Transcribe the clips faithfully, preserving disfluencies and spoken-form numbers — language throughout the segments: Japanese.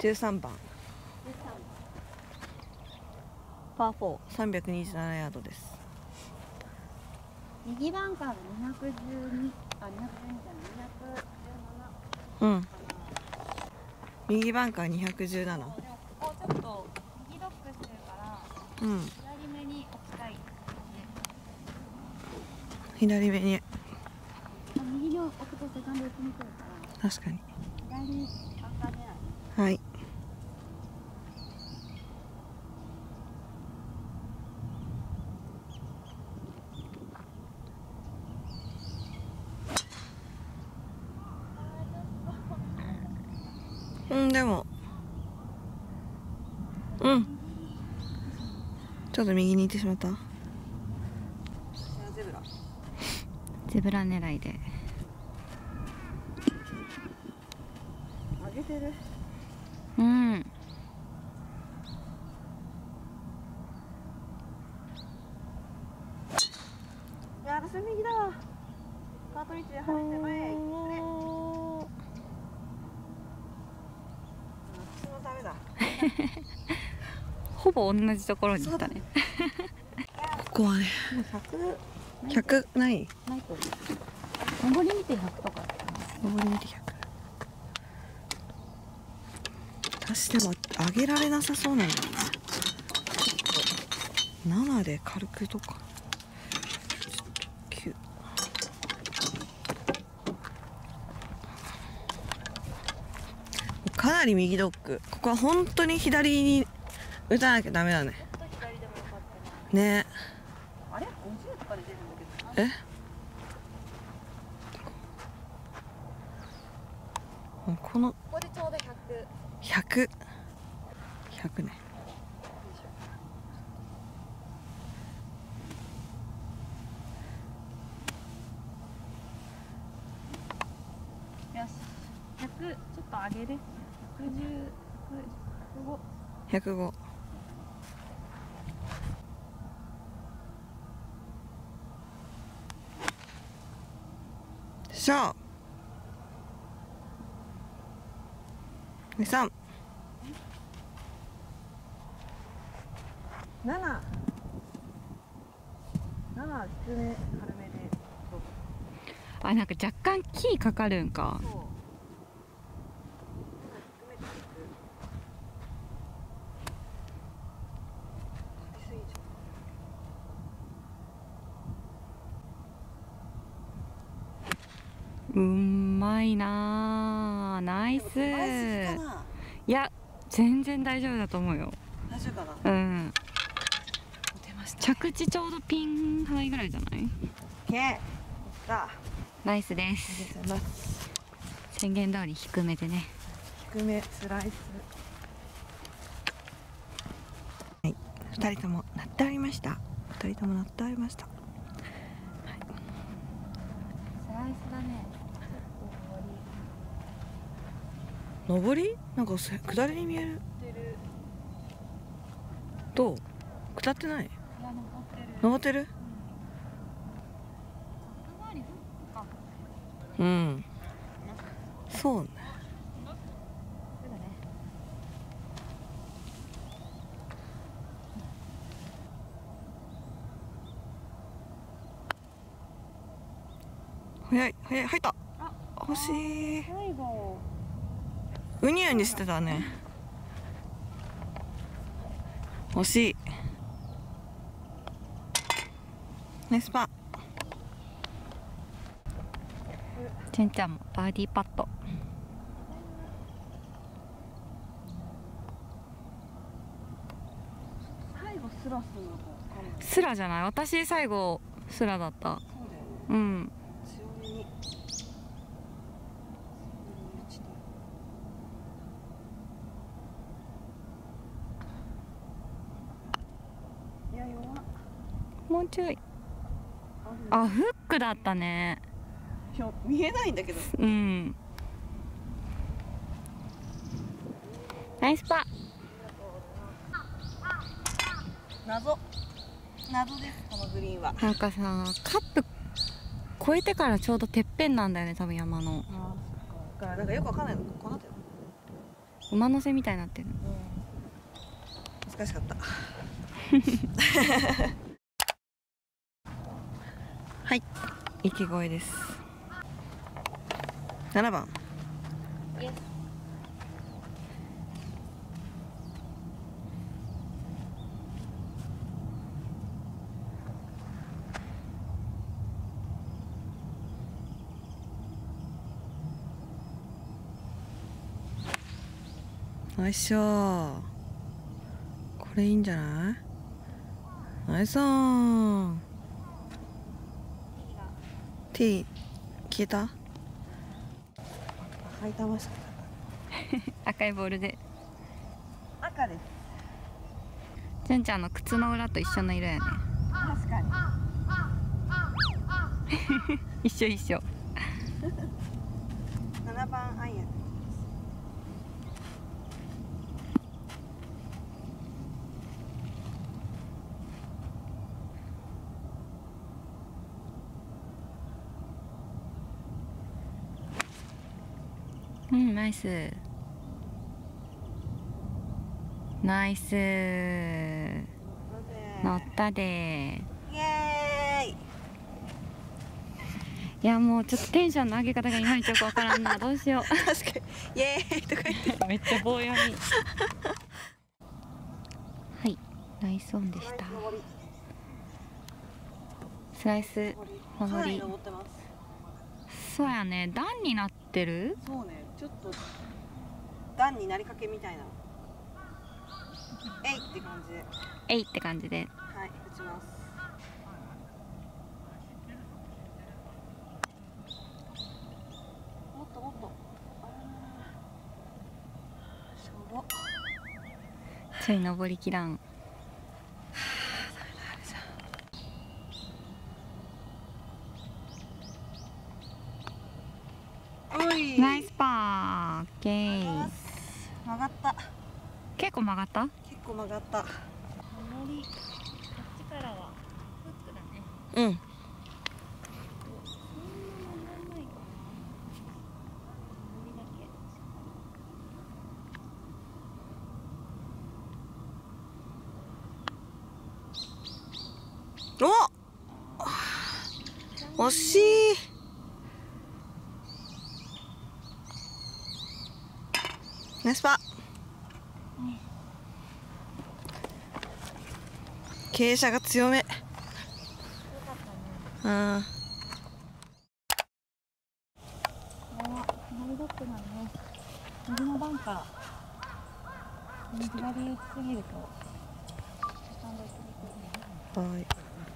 じゅうさんばんパーフォー、さんびゃくにじゅうななヤードです。 右バンカーがにひゃくじゅうに、あ、にひゃくじゅうにじゃない、にひゃくじゅうなな。 うん。右バンカーにひゃくじゅうなな。 でもここちょっと右ドッグしてるから、 うん。 左目に置きたい。 左目に。 右に置くとセカンド打ちにくいから。 確かに。 左にバンカー狙い。 はい。うん、でもうんちょっと右に行ってしまった。ゼブラゼブラ狙いで上げてる。 うん。 いや、私右だわ。カートリッチで跳ねて前へ行ってね。私もダメだ。 ほぼ同じところに行ったね。 ここはね、ひゃくないないと思う。上り見てひゃくとか。 上り見てひゃく。私でも上げられなさそうなんだよね。ななで軽くとかきゅう。かなり右ドッグ。ここは本当に左に打たなきゃダメだね。ね。 あれごじゅうとかで出るんだけど。 えこのここでちょうどひゃく。 ひゃく。ひゃくね。 よし。ひゃくちょっと上げる。ひゃくじゅう、ひゃくご。 ひゃくご。しょう。さん。なな。なな低め軽めで。 あ、なんか若干キーかかるんか。うまいなー、ナイスー。いや、全然大丈夫だと思うよ。 大丈夫かな。 うん。着地ちょうどピンハイぐらいじゃない？ オッケー。さあ。 ナイスです。宣言通り低めでね。 低めスライス。はい。二人とも鳴ってありました。二人とも鳴ってありました。はい、 スライスだね。 上り？なんか下りに見える。どう？下ってない？登ってる？うん。そうね。早い早い入った。惜しい。うにうにしてたね。惜しい。ナイスパー。 ちんちゃんもバーディーパット。 最後スラスのスラじゃない？私最後スラだった。うん。 強めに。いや弱。 もうちょい。あ、フックだったね。 見えないんだけど。 うん。ナイスパー。 謎。謎です、このグリーンは。 なんかさ、カップ越えてからちょうどてっぺんなんだよね、多分山の。 ああ、そっか。だからなんかよくわかんないの。こうなってる。 馬乗せみたいになってる。 難しかったはい、池越えです。ななばん。ナイスショー。これいいんじゃない？ナイスオン。 T 消えた？履いたました。 赤いボールで。 赤です。 じゅんちゃんの靴の裏と一緒の色やね。 確かに一緒一緒。 ななばんアイアン。 うん、ナイスナイス、乗ったで。 イエーイ。 いやもうちょっとテンションの上げ方がいまいちよくわからんな。どうしよう。 確かにイエーイとか言ってめっちゃ棒読み。はい、ナイスオンでした。スライス上り。そうやね、段になってる。 そうね、ちょっと段になりかけみたいな。えいって感じで。 えいって感じで。 はい、打ちます。もっともっと。しょぼ。 ちょい登りきらん。ナイスパー。オッケー。 曲がった。 結構曲がった。 結構曲がった。 こっちからはフックだね。 うん。お、惜しい。ナイスパー。傾斜が強め。うん。 左ドッグなんで、右のバンカー。左打ちすぎると。 はい。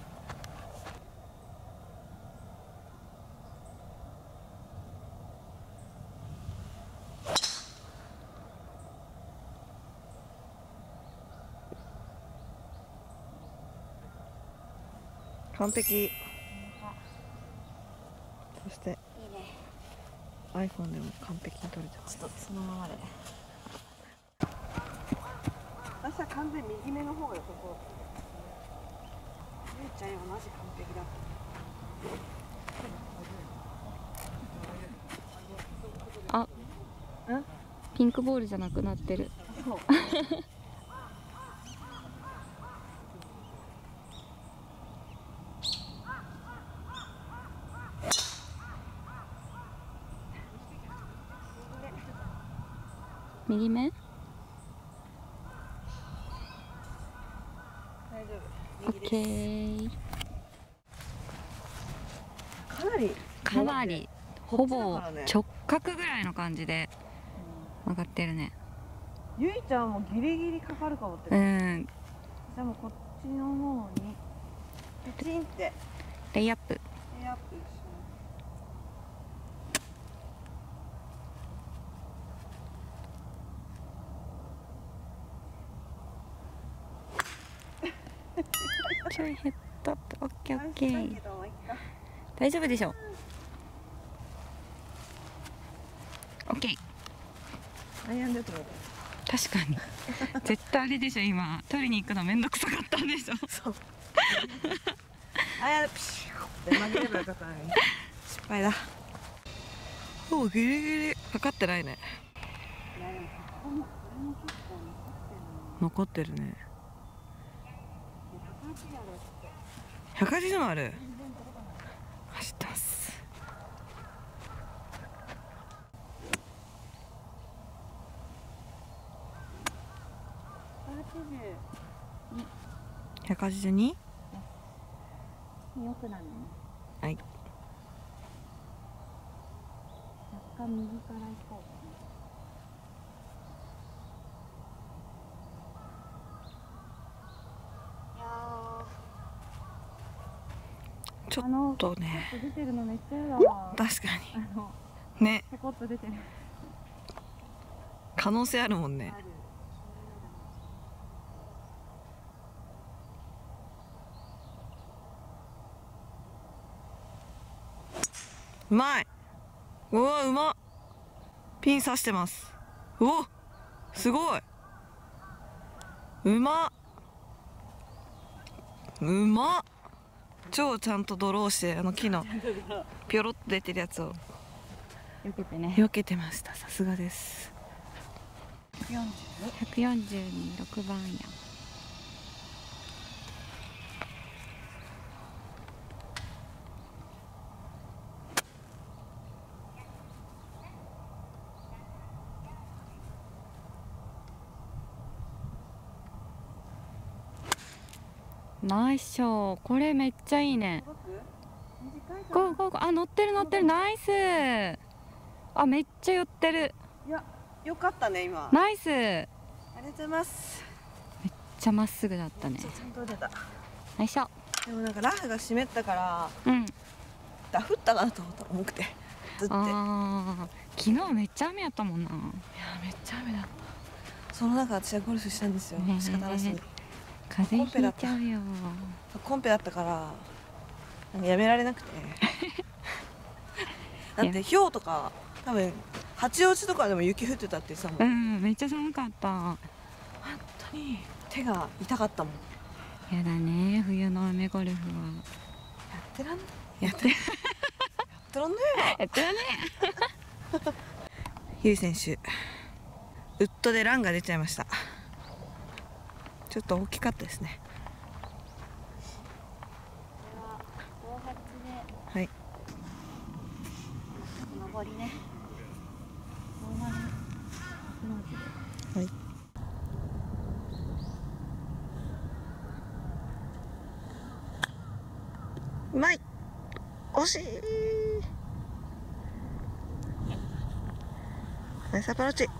完璧。そしていいね。iPhone でも完璧に撮れてます。 ちょっとそのままで。 私は完全に右目の方が良さそう。ゆうちゃんはマジ完璧だ。 あ、ん？ピンクボールじゃなくなってる。そう右目？ 大丈夫。 オッケー。 かなりかなりほぼ直角ぐらいの感じで曲がってるね。 ゆいちゃんもギリギリかかるかもって。 うん。 じゃあもうこっちの方にペチンってレイアップ。 レイアップします。 ちょいヘッドアップ。オッケーオッケー。大丈夫でしょう。オッケー。 アイアンで取ろう。 確かに。絶対あれでしょ、今取りに行くのめんどくさかったんでしょ。 そう。アイアンでピシュって曲げればよかったのに。失敗だ。もうギリギリかかってないね。いやでもこ残ってるね。ひゃくはちじゅうもある。走ってます。ひゃくはちじゅうに。 よくなるね。 はい。 若干右から行こうかな。 ちょっとね。 出てるのめっちゃ嫌だわ。 確かあのに。ね。 ちょこっと出てる。 可能性あるもんね。うまい。うわ、うまっ。ピン刺してます。うお、すごい。うまっ。うまっ。超ちゃんとドローして、あの木のピョロッと出てるやつを避けてね。 避けてました。さすがです。 ひゃくよんじゅうに、ろくばんや。ナイスショー。これめっちゃいいね。ゴーゴーゴー。あ、乗ってる乗ってる。ナイス。あ、めっちゃ寄ってる。 いや、よかったね今。 ナイス。 ありがとうございます。 めっちゃまっすぐだったね。 ちゃんと出た。 ナイスショー。 でもなんかラフが湿ったから、 うん。 ダフったかなと思ったら重くて。ずって。 ああ、昨日めっちゃ雨やったもんな。いや、 めっちゃ雨だった。その中私はゴルフしたんですよ。 ねえ仕方なしに。 風邪ひいちゃうよ。 コンペだったからなんかやめられなくてだって氷とか多分八王子とかでも雪降ってたってさ、もうんん、めっちゃ寒かった。 本当に手が痛かったもん。 やだね、冬の雨ゴルフは。 やってらんやってやってらんねえやってらねゆい選手ウッドでランが出ちゃいました。ちょっと大きかったですね。はい。 上りね。 はい。うまい。惜しい。ナイスアプローチ。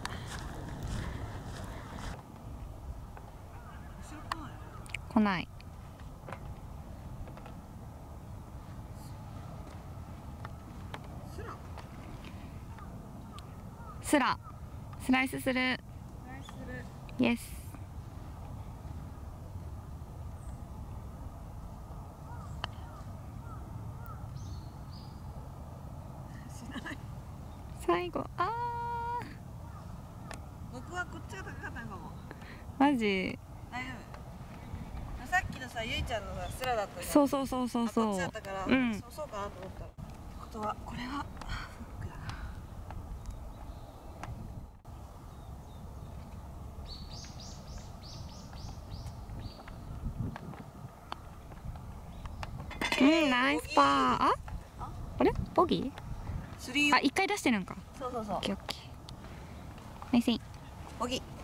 来ない。スラスライスする。イエス。最後、ああ。 僕はこっちが高かったのかも。 マジ。 大丈夫。さっきのさ、ゆいちゃんのさ、スラだったじゃん。 そうそうそうそうそう。 こっちだったから、 うん。 そうそうかなと思ったら。ってことは、これは。 うん、ナイスパー。あ、あれボギー？あ、一回出してるんか。 そうそうそう。 オッケーオッケー。ナイスイン。 ボギー。